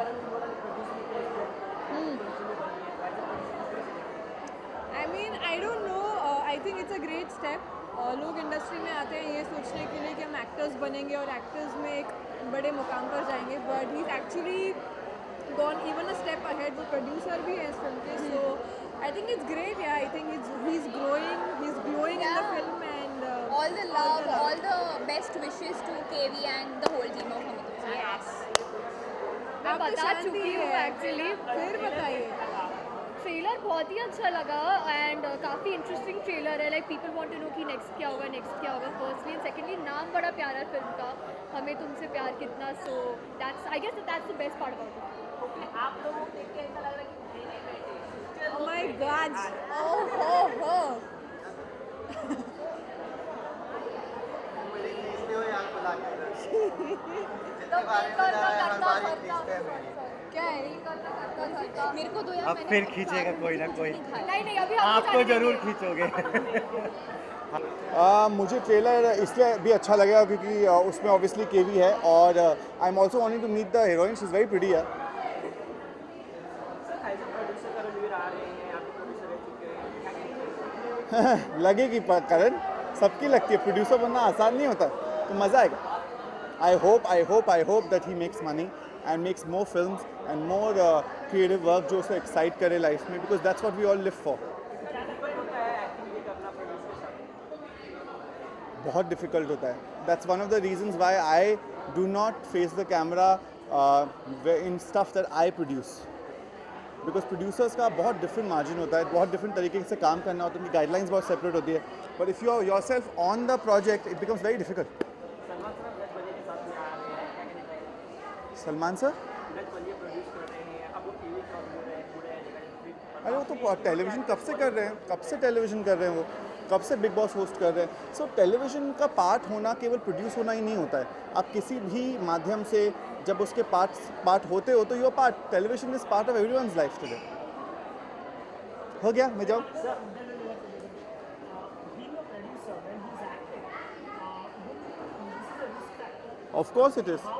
I mean I don't know, I think it's a great step. लोग इंडस्ट्री में आते हैं ये सोचने के लिए कि हम एक्टर्स बनेंगे और एक्टर्स में एक बड़े मुकाम पर जाएंगे, but he is actually gone even a step ahead. वो प्रोड्यूसर भी है इस फिल्म के, so I think it's great. Yeah I think he is growing in the film and all the love, all the best wishes to KV and the whole team of Hamidosi. Yes. मैं आप तो बता शांति चुकी हूँ है। Actually. फिर बताइए। Trailer बहुत ही अच्छा लगा एंड काफ़ी इंटरेस्टिंग ट्रेलर है। Like people want to know कि नेक्स्ट क्या होगा फर्स्टली, एंड सेकेंडली नाम बड़ा प्यारा है फिल्म का, हमें तुमसे प्यार कितना। So that's I guess that's the best part about it. Okay, आप लोगों को देख के ऐसा लग रहा है कि नहीं बेटे Oh my God! Oh ho. क्या है? मेरे को दो यार, अब मैंने फिर खींचेगा कोई ना कोई। नहीं अभी आप तो जरूर खींचोगे। मुझे ट्रेलर इसलिए भी अच्छा लगा क्योंकि उसमें ऑब्वियसली केवी है और I am also wanting to meet the heroine, she is very pretty है। लगेगी करण, सबकी लगती है, प्रोड्यूसर बनना आसान नहीं होता, तो मज़ा आएगा। I hope that he makes money and makes more films and more creative work जो उसे एक्साइट करे लाइफ में, because that's what we all live for. बहुत डिफ़िकल्ट होता है, that's one of the reasons why I do not face the camera in stuff that I produce, because producers का बहुत different margin होता है, बहुत डिफरेंट तरीके से काम करना होता है, उनकी गाइडलाइंस बहुत सेपरेट होती है, but if you are yourself on the project it becomes very difficult. Salman sir, अरे वो तो टेलीविज़न कब से कर रहे हैं, वो कब से बिग बॉस होस्ट कर रहे हैं। सो टेलीविज़न का पार्ट होना केवल प्रोड्यूस होना ही नहीं होता है, आप किसी भी माध्यम से जब उसके पार्ट होते हो तो your part, television is part of everyone's life today. हो गया, मैं जाऊँ? ऑफ कोर्स इट इज़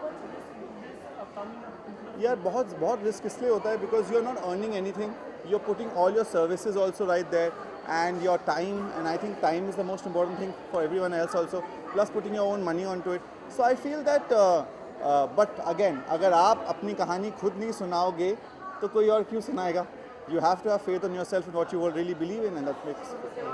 यार, बहुत रिस्क इसलिए होता है because you are not earning anything, you are putting all your services also right there and your time, and I think time is the most important thing for everyone else also, plus putting your own money onto it. So I feel that but again, अगर आप अपनी कहानी खुद नहीं सुनाओगे तो कोई और क्यों सुनाएगा? You have to have faith on yourself and what you will really believe in, and that makes।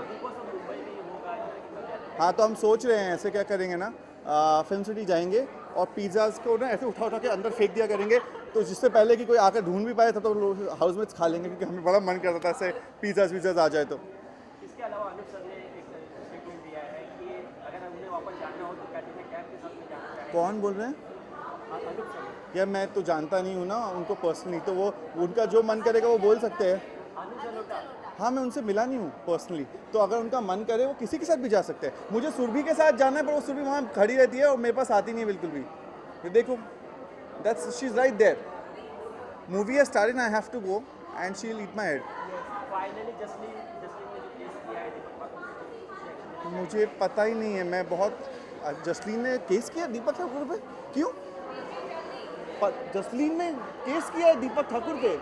हाँ, तो हम सोच रहे हैं ऐसे क्या करेंगे ना, फिल्म सिटी जाएंगे और पिज़्ज़ाज़ को ना ऐसे उठा के अंदर फेंक दिया करेंगे, तो जिससे पहले कि कोई आकर ढूंढ भी पाए तब तो हाउस में खा लेंगे, क्योंकि हमें बड़ा मन करता था ऐसे पिज़्ज़ाज़ आ जाए तो। इसके अलावा अनुप सर ने एक स्टेटमेंट दिया है कि अगर उन्हें वापस जाना हो तो कैटरीना कैफ के साथ में जाना चाहिए। कौन बोल रहे हैं? अनुप सर। यार मैं तो जानता नहीं हूँ ना उनको पर्सनली, तो वो उनका जो मन करेगा वो बोल सकते हैं। हाँ, मैं उनसे मिला नहीं हूँ पर्सनली, तो अगर उनका मन करे वो किसी के साथ भी जा सकते हैं। मुझे सुरभि के साथ जाना है, पर वो सुरभि वहाँ खड़ी रहती है और मेरे पास आती नहीं है बिल्कुल भी। देखो, that's she is right there. Movie है starting, I have to go and she will eat my head. मुझे पता ही नहीं है, मैं बहुत। जसलीन ने केस किया दीपक ठाकुर पे, क्यों? जसलीन ने केस किया है दीपक ठाकुर पे?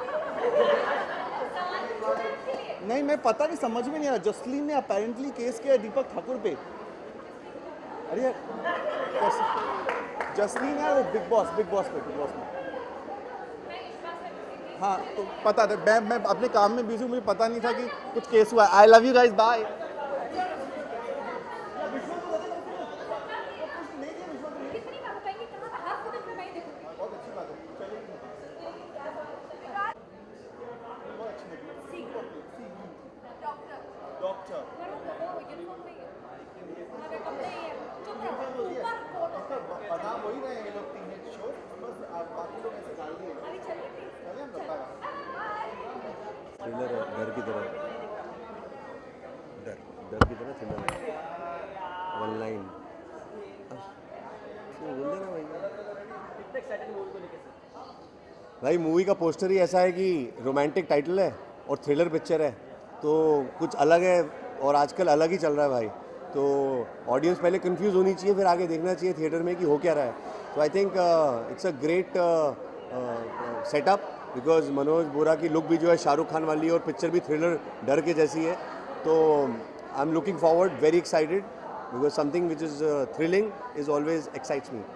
नहीं, मैं पता नहीं, समझ में नहीं आ रहा। जसलीन ने अपेरेंटली केस किया है दीपक ठाकुर पे। अरे यार, जसलीन है वो बिग बॉस में। हाँ, तो पता था, मैं अपने काम में बिजी हूँ, मुझे पता नहीं था कि कुछ केस हुआ है। I love you guys, bye. Thriller है, डर की तरह थ्रिलर है। ऑनलाइन बोल देना भाई, मूवी का पोस्टर ही ऐसा है कि रोमांटिक टाइटल है और थ्रिलर पिक्चर है, तो कुछ अलग है और आजकल अलग ही चल रहा है भाई। तो ऑडियंस पहले कंफ्यूज होनी चाहिए, फिर आगे देखना चाहिए थिएटर में कि हो क्या रहा है. तो I think it's a great setup, because Manoj Bora की लुक भी जो है शाहरुख खान वाली है और पिक्चर भी थ्रिलर डर के जैसी है. तो I am looking forward, very excited, because something which is thrilling is always excites me.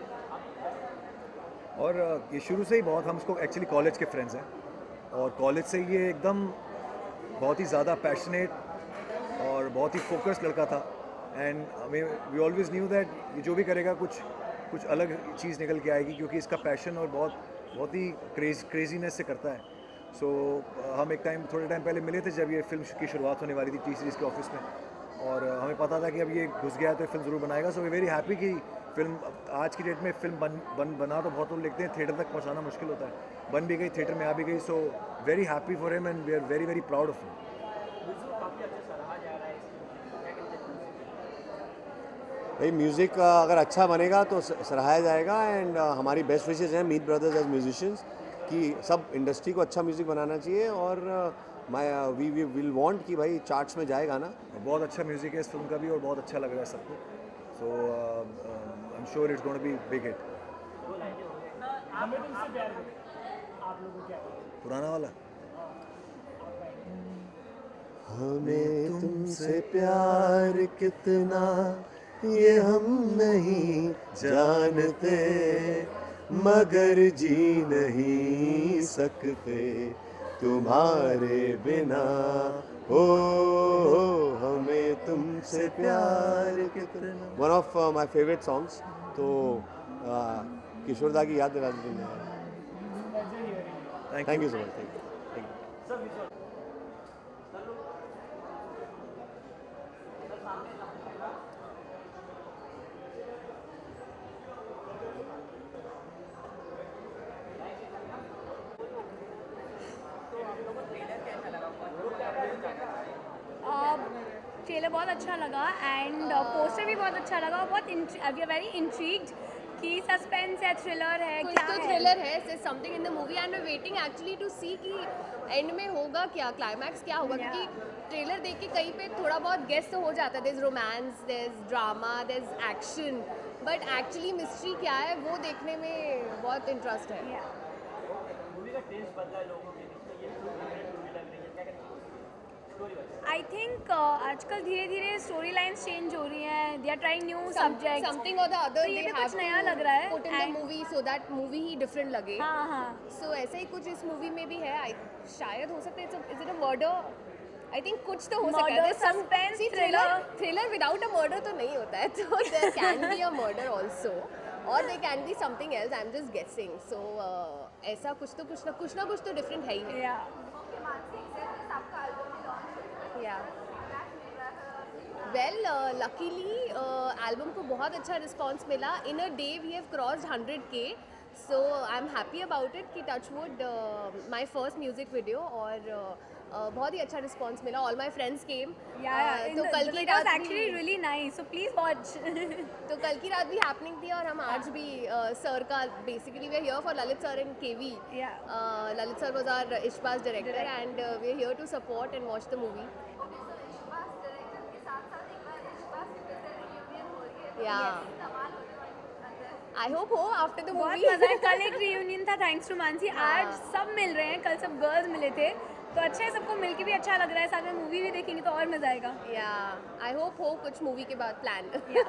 और ये शुरू से ही बहुत, हम उसको एक्चुअली कॉलेज के फ्रेंड्स हैं और कॉलेज से ये एकदम बहुत ही ज़्यादा पैशनेट और बहुत ही फोकस्ड लड़का था. And we always knew that ये जो भी करेगा कुछ अलग चीज़ निकल के आएगी, क्योंकि इसका पैशन और बहुत ही क्रेजीनेस से करता है. सो हम थोड़े टाइम पहले मिले थे जब ये फिल्म की शुरुआत होने वाली थी टी सीरीज़ के ऑफिस में, और हमें पता था कि अब ये घुस गया तो फिल्म ज़रूर बनाएगा. सो वी वेरी हैप्पी कि फिल्म आज की डेट में फिल्म बना तो बहुत लोग लिखते हैं, थिएटर तक पहुंचाना मुश्किल होता है, बन भी गई, थिएटर में आ भी गई. So very happy for him and we are very very proud of him. भाई म्यूज़िक अगर अच्छा बनेगा तो सराहाया जाएगा. एंड हमारी बेस्ट विशेज़ हैं मीत ब्रदर्स एज म्यूजिशियंस कि सब इंडस्ट्री को अच्छा म्यूज़िक बनाना चाहिए. और वी विल वांट कि भाई चार्ट्स में जाएगा ना. बहुत अच्छा म्यूज़िक है इस फिल्म का भी और बहुत अच्छा लग रहा है सबको. So I am sure it's going to be big hit. पुराना वाला. हमें तुमसे प्यार कितना ये हम नहीं जानते, मगर जी नहीं सकते तुम्हारे बिना. ओ हमें तुमसे प्यार कितना. One of my favourite songs. तो किशोर दा की याद दिला दी. Thank you so much. Thank you. Trailer बहुत अच्छा लगा एंड पोस्टर भी बहुत अच्छा लगा. बहुत वी आर वेरी इंट्रीग्ड कि सस्पेंस है, थ्रिलर है, कुछ क्या तो है. थ्रिलर है, something in the movie and we waiting actually to see कि एंड में होगा क्या, क्लाइमैक्स क्या होगा. क्योंकि ट्रेलर देख के कहीं पे थोड़ा बहुत गेस तो हो जाता है. There is romance, there is drama, there is action, but actually mystery क्या है वो देखने में बहुत इंटरेस्ट है. आई थिंक आजकल धीरे धीरे स्टोरी लाइन्स चेंज हो रही हैं. They are trying new subject, something और द अदर. ये भी कुछ नया लग रहा है. Put in the movie so that movie ही डिफरेंट लगे. हाँ हाँ. सो ऐसा ही कुछ इस मूवी में भी है. शायद हो सकता है. Is it a murder? I think कुछ तो हो सकता है. Suspense, thriller without a murder तो नहीं होता है. तो there can be a murder also और they can be something else. I am just guessing. So ऐसा कुछ तो डिफरेंट है ही. वेल लकीली एल्बम को बहुत अच्छा रिस्पॉन्स मिला. In a day we have crossed 100K. So I am happy about it कि touchwood my first music video और बहुत ही अच्छा रिस्पॉन्स मिला. All my friends came. तो कल की रात actually really nice. So please watch. तो कल की रात भी हैपनिंग थी और हम आज भी सर का basically we are here for Lalit sir in KV. Lalit sir was our Ishqbaaz director and we are here to support and watch the movie. I hope हो आफ्टर द मूवी. बहुत मजा है. कल एक रियूनियन था थैंक्स टू मानसी. आज सब मिल रहे हैं. कल सब गर्ल्स मिले थे तो अच्छा है. सबको मिलके भी अच्छा लग रहा है. साथ में मूवी भी देखेंगे तो और मजा आएगा. आई होप हो कुछ मूवी के बाद प्लान.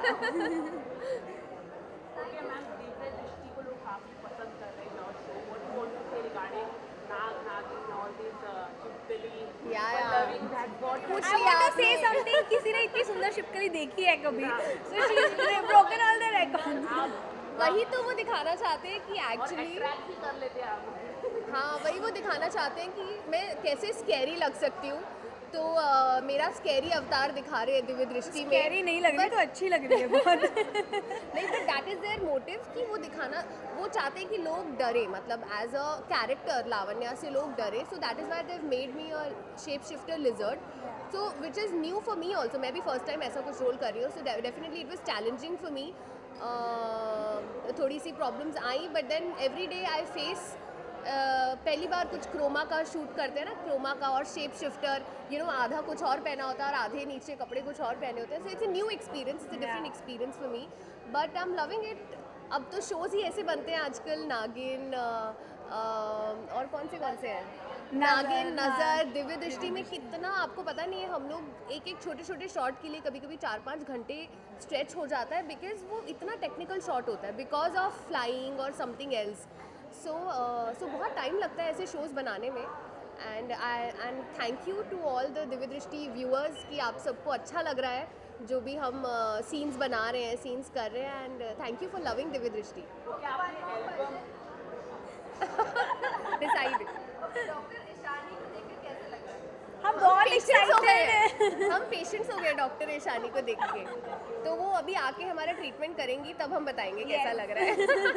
किसी ने इतनी सुंदर शिपकली देखी है कभी? Broken all the records. वही तो वो दिखाना चाहते हैं कि एक्चुअली कर लेते हैं. हाँ वही वो दिखाना चाहते हैं कि मैं कैसे स्कैरी लग सकती हूँ. तो मेरा स्कैरी अवतार दिखा रहे हैं दिव्य दृष्टि में. स्कैरी नहीं लग रही तो अच्छी लग रही है बहुत. नहीं but that is their motive कि वो दिखाना वो चाहते हैं कि लोग डरे. मतलब एज अ कैरेक्टर लावण्या से लोग डरे. So that is why they have made me a shape shifter lizard. So which is new for me also. मैं भी फर्स्ट टाइम ऐसा कुछ रोल कर रही हूँ. So definitely it was challenging for me. थोड़ी सी प्रॉब्लम्स आई but then every day I face पहली बार कुछ क्रोमा का शूट करते हैं ना, क्रोमा का और शेप शिफ्टर, यू नो आधा कुछ और पहना होता है और आधे नीचे कपड़े कुछ और पहने होते हैं. So it's a new experience, it's a different experience for me, but I am loving it. अब तो शोज़ ही ऐसे बनते हैं आजकल, नागिन और कौन से हैं, नागिन, नज़र, दिव्य दृष्टि में कितना आपको पता नहीं है, हम लोग एक एक छोटे छोटे शॉट के लिए कभी कभी 4-5 घंटे स्ट्रेच हो जाता है, बिकॉज वो इतना टेक्निकल शॉट होता है बिकॉज ऑफ फ्लाइंग और समथिंग एल्स. सो बहुत टाइम लगता है ऐसे शोज़ बनाने में. And thank you to all the Divya Drishti viewers कि आप सबको अच्छा लग रहा है जो भी हम सीन्स बना रहे हैं, सीन्स कर रहे हैं, and thank you for loving Divya Drishti. Decide हम बहुत एक्साइटेड हैं. हम पेशेंट्स हो गए डॉक्टर ईशानी को देख के, तो वो अभी आके हमारा ट्रीटमेंट करेंगी, तब हम बताएंगे कैसा लग रहा है.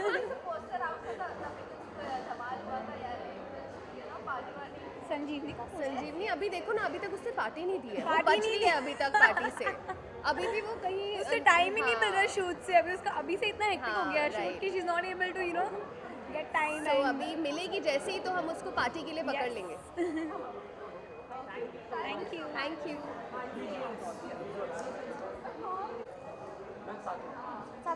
संजीवनी अभी देखो ना, अभी तक उसने पार्टी नहीं दी है, वो बच गई है अभी तक पार्टी से. अभी भी वो कहीं उससे टाइम ही नहीं मिल रहा शूट से, अभी उसका अभी से इतना हेक्टिक हो गया शूट कि she is not able to get time. तो अभी मिलेगी जैसे ही तो हम उसको पार्टी के लिए पकड़ लेंगे. Thank you. Thank you.